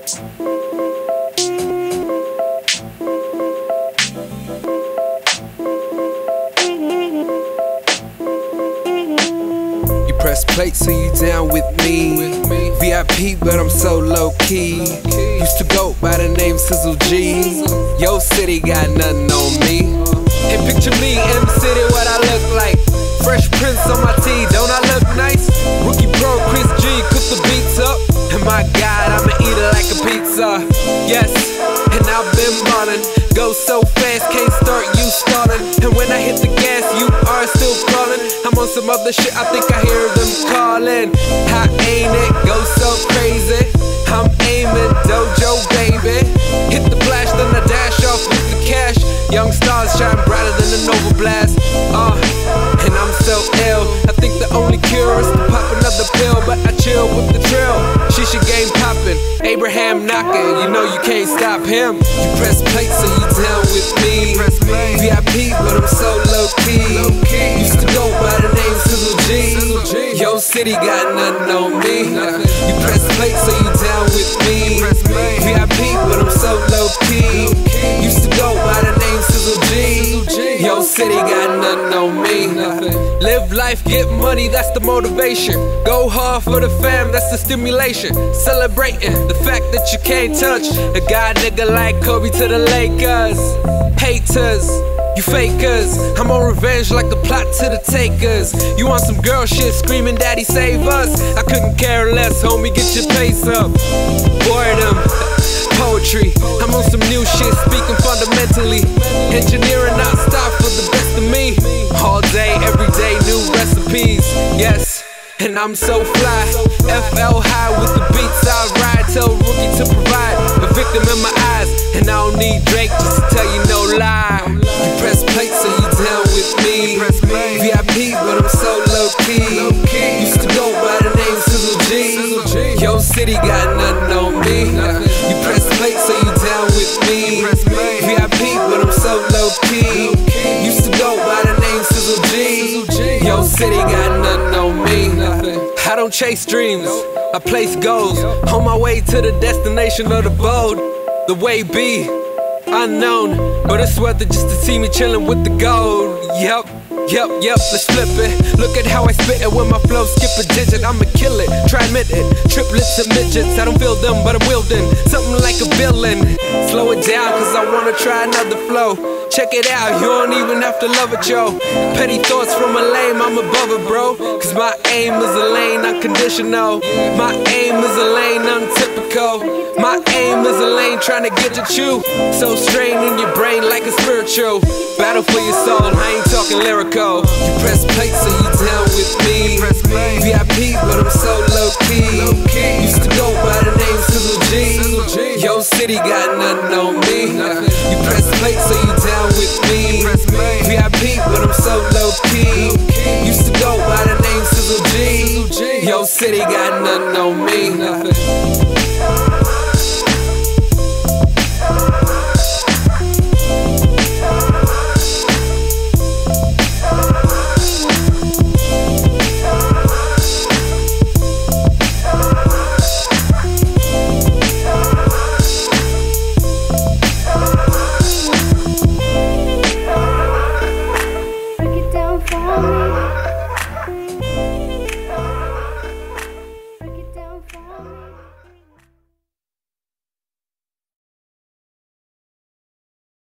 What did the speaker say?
You press play, so you down with me. VIP, but I'm so low-key. Used to go by the name Sizzle G. Yo City got nothing on me. And picture me in the city, what I look like. Fresh Prince on my tee, don't I look nice? Rookie Pro, Chris G, cook the beats up. And my God, I'ma eat it like a pizza. Yes, and I've been ballin'. Go so fast, can't start, you stallin'. And when I hit the gas, you are still crawling. I'm on some other shit, I think I hear them calling. How ain't it? Go so crazy. I'm aiming, Dojo baby. Hit the flash, then I dash off with the cash. Young stars shine brighter than a Nova Blast. And I'm so ill. I think the only cure is to pop another pill, but I chill with the trill. Shisha game poppin', Abraham knockin'. You know you can't stop him. You press play, so you down with me. VIP, but I'm so low-key. Used to go by the name Sizzle G. Yo City got nothing on me. You press play, so you down with me. VIP, but I'm so low-key. Used to go by the name Sizzle G. Yo City got nothing on me. Live life, get money, that's the motivation. Go hard for the fam, that's the stimulation. Celebrating the fact that you can't touch a guy nigga like Kobe to the Lakers. Haters, you fakers, I'm on revenge like the plot to the takers. You want some girl shit, screaming daddy save us. I couldn't care less, homie, get your pace up. Boredom, poetry, I'm on some new shit, speaking fundamentally. Engineering not stop for the best of me. All day, every day, new recipes, yes. And I'm so fly, FL high with the beats I ride. Tell Rookie to provide, a victim in my eyes. And I don't need Drake just to tell you no lie. You press play, so you down with me. VIP, but I'm so low-key. Used to go by the name Sizzle G. Yo City got nothing on me. You press play, so you down with me. VIP, but I'm so low-key. Used to go by the name Sizzle G. Yo City got nothing on me. I don't chase dreams, I place goals. On my way to the destination of the bold. The way be unknown, but it's worth it just to see me chillin' with the gold. Yep, let's flip it. Look at how I spit it when my flow skip a digit. I'ma kill it, try admit it. Triplets and midgets, I don't feel them, but I'm wielding something like a villain. Slow it down, cause I wanna try another flow. Check it out, you don't even have to love it, yo. Petty thoughts from a lame, I'm above it, bro. Cause my aim is a lane unconditional. My aim is a lane untypical. My aim is a lane trying to get at you. So strain in your brain like a spiritual battle for your soul, I ain't talking lyrical. You press play, so you down with me. VIP, but I'm so low-key. Used to go by the name Sizzle G. Yo City got nothing on me. You press play, so you down with me. VIP, but I'm so low-key. Used to go by the name Sizzle G. Yo City got nothing on me.